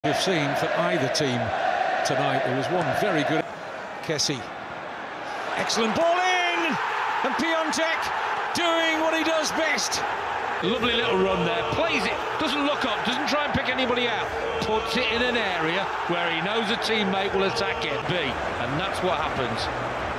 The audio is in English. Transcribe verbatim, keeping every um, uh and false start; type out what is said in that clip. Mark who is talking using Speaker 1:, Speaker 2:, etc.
Speaker 1: We've seen for either team tonight. There was one very good Kessie. Excellent ball in, and Piatek doing what he does best.
Speaker 2: Lovely little run there, plays it, doesn't look up, doesn't try and pick anybody out, puts it in an area where he knows a teammate will attack it, B, and that's what happens.